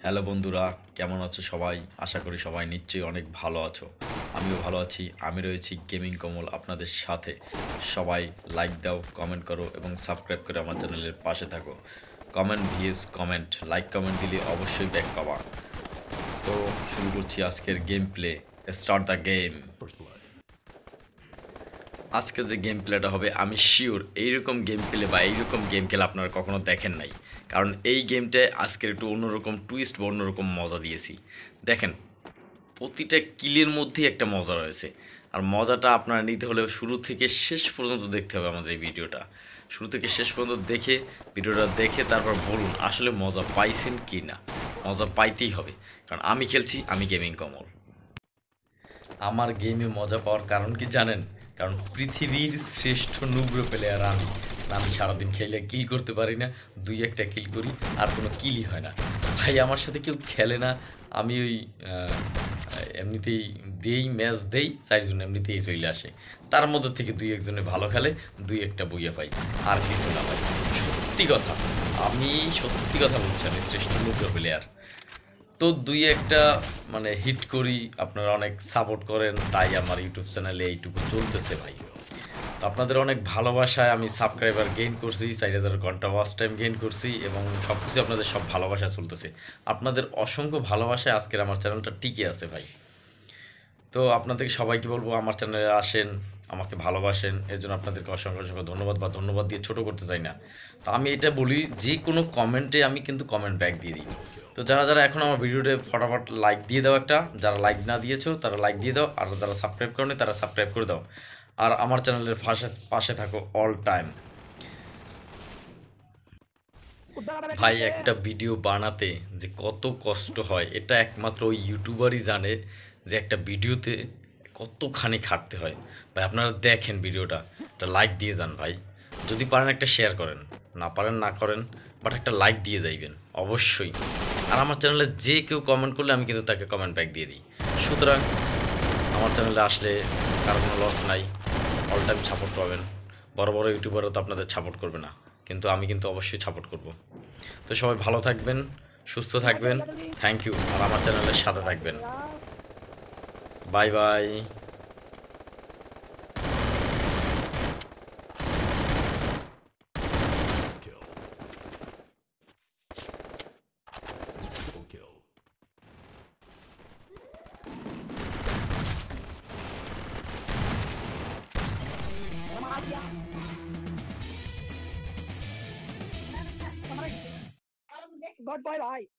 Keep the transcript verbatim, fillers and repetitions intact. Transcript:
Hello বন্ধুরা, কেমন আছো সবাই? আশা করি সবাই নিশ্চয়ই অনেক ভালো আছো। আমিও ভালো আছি। আমি রয়েছি গেমিং কমল আপনাদের সাথে। সবাই লাইক দাও, কমেন্ট করো এবং সাবস্ক্রাইব করে আমার চ্যানেলের পাশে থাকো। Comment VS comment, like comment দিলে অবশ্যই ব্যাক পাবা। তো শুরু করছি আজকের game play. Start the game. আজকে যে গেম প্লেটা হবে আমি শিওর এইরকম গেম প্লে বা এইরকম গেম খেলা আপনারা কখনো দেখেন নাই। কারণ এই গেমটায় আজকের একটু অন্যরকম টুইস্ট বা অন্যরকম মজা দিয়েছি। দেখেন, প্রতিটা কিলের মধ্যেই একটা মজা রয়েছে। আর মজাটা আপনারা নিতে হলে শুরু থেকে শেষ পর্যন্ত দেখতে হবে আমাদের এই ভিডিওটা। শুরু থেকে শেষ পর্যন্ত দেখে ভিডিওটা দেখে তারপর বলুন আসলে মজা পাইছেন কি না। মজা পাইতেই হবে, কারণ আমি খেলছি, আমি গেমিং কমল। আমার গেমে মজা পাওয়ার কারণ কি জানেন? কারণ পৃথিবীর শ্রেষ্ঠ নুব্র প্লেয়ার আমি। আমি সারাদিন খেলে কিল করতে পারি না, দুই একটা কিল করি আর কোনো কিলই হয় না। ভাই আমার সাথে কেউ খেলে না। আমি ওই আহ, এমনিতেই দেই, ম্যাচ দেই, চারজন এমনিতেই চলে আসে। তার মধ্যে থেকে দুই একজনে ভালো খেলে, দুই একটা বইয়া পাই, আর কিছু না ভাই। সত্যি কথা, আমি সত্যি কথা বলছি, আমি শ্রেষ্ঠ নুব্র প্লেয়ার। তো দুই একটা মানে হিট করি, আপনারা অনেক সাপোর্ট করেন, তাই আমার ইউটিউব চ্যানেলে এইটুকু চলতেছে ভাই। তো আপনাদের অনেক ভালোবাসায় আমি সাবস্ক্রাইবার গেইন করছি, চার হাজার ঘন্টা ওয়াচ টাইম গেইন করছি এবং সব কিছু আপনাদের সব ভালোবাসায় চলতেছে। আপনাদের অসংখ্য ভালোবাসায় আজকের আমার চ্যানেলটা টিকে আছে ভাই। তো আপনাদেরকে সবাইকে বলবো আমার চ্যানেলে আসেন, আমাকে ভালোবাসেন, এর জন্য আপনাদেরকে অসংখ্য অসংখ্য ধন্যবাদ, বা ধন্যবাদ দিয়ে ছোটো করতে চাই না। তো আমি এটা বলি, যে কোনো কমেন্টে আমি কিন্তু কমেন্ট ব্যাক দিয়ে দিই। তো যারা যারা এখন আমার ভিডিওতে ফটাফট লাইক দিয়ে দাও একটা, যারা লাইক না দিয়েছো তারা লাইক দিয়ে দাও, আর যারা সাবস্ক্রাইব করনি তারা সাবস্ক্রাইব করে দাও। আর আমার চ্যানেলের পাশে পাশে থাকো অল টাইম। ভাই একটা ভিডিও বানাতে যে কত কষ্ট হয় এটা একমাত্র ওই ইউটিউবারই জানে, যে একটা ভিডিওতে কতখানি খাটতে হয়। ভাই আপনারা দেখেন ভিডিওটা, একটা লাইক দিয়ে যান ভাই। যদি পারেন একটা শেয়ার করেন, না পারেন না করেন, বাট একটা লাইক দিয়ে যাইবেন অবশ্যই। আর আমার চ্যানেলে যে কেউ কমেন্ট করলে আমি কিন্তু তাকে কমেন্ট ব্যাক দিয়ে দিই। সুতরাং আমার চ্যানেলে আসলে কারো কোনো লস নাই, অল টাইম সাপোর্ট পাবেন। বড় বড় ইউটিউবারও তো আপনাদের সাপোর্ট করবে না, কিন্তু আমি কিন্তু অবশ্যই সাপোর্ট করব। তো সবাই ভালো থাকবেন, সুস্থ থাকবেন। থ্যাংক ইউ, আর আমার চ্যানেলের সাথে থাকবেন। Bye bye. गॉड बॉय भाई